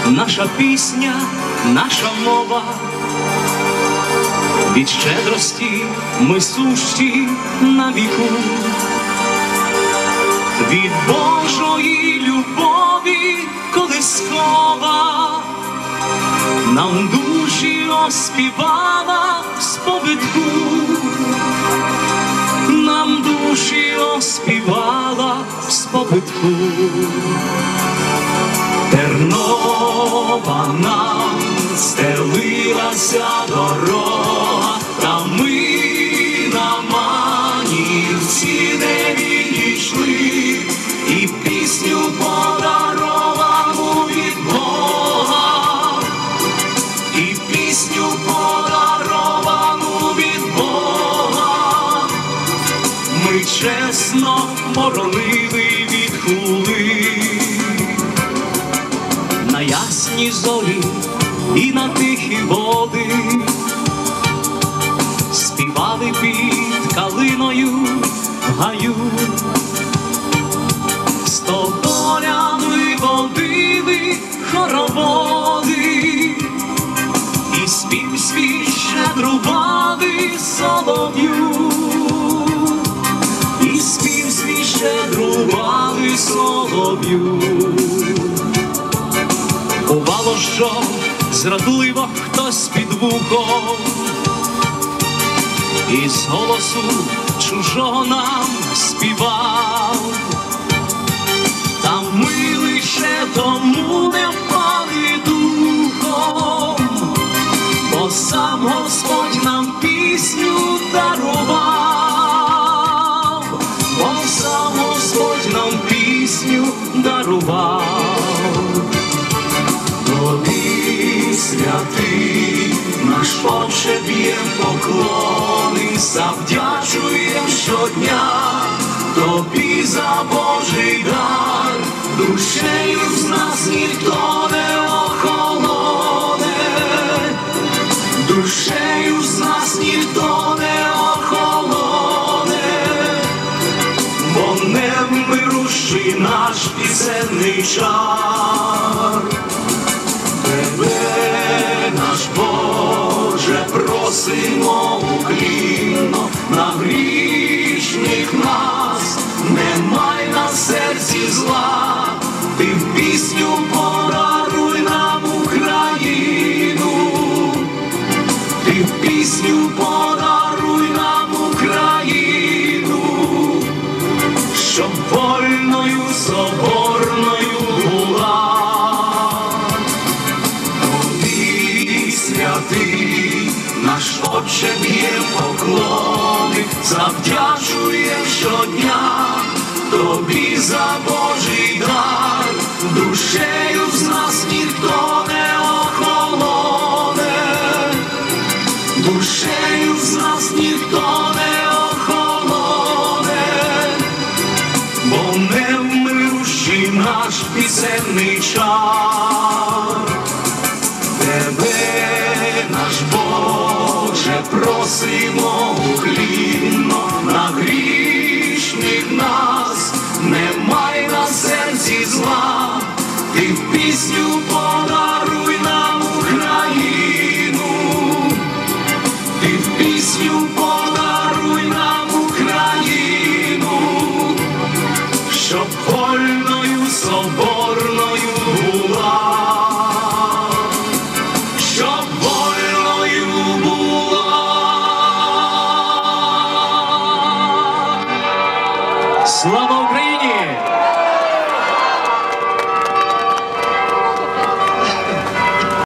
наша пісня, наша мова. Від щедрості ми сущі на віку, від Божої любові колискова нам душі оспівала сповідку, нам душі оспівала сповідку. Тернова нам стелилася дорога, та ми на Манівці не відійшли, і пісню подаровану від Бога, і пісню подаровану від Бога ми чесно боронили від хули. На ясні зорі і на тихі води співали під калиною в гаю. З тополями водили хороводи, і спів свій щедрували солов'ю, і спів свій щедрували солов'ю. Бувало, що зрадливо хтось під вухом із голосу чужого нам співав, та ми лише тому не впали духом, бо сам Господь нам пісню дарував, бо сам Господь нам пісню дарував. Тобі, святий, наш Отче, б'єм поклони, завдячуєм щодня Тобі за Божий дар. Душею з нас ніхто не охолоне, душею з нас ніхто не охолоне, бо не вмирущий наш пісенний чар. Тебе, наш Боже, просимо уклінно, на грішних нас не май на серці зла. Ти в пісню подаруй нам Україну, ти в пісню подаруй нам Україну, щоб вольною, соборною була. Святий, наш Отче, б'єм поклони, завдячуєм щодня Тобі за Божий дар. Душею з нас ніхто не охолоне, душею з нас ніхто не охолоне, бо не вмирущий наш пісенний чар. Тебе, наш Боже, просимо уклінно, на грішних нас не май на серці зла. Ти в пісню подаруй нам Україну, ти в пісню подаруй нам Україну, щоб вольною, соборною була. Слава Україні!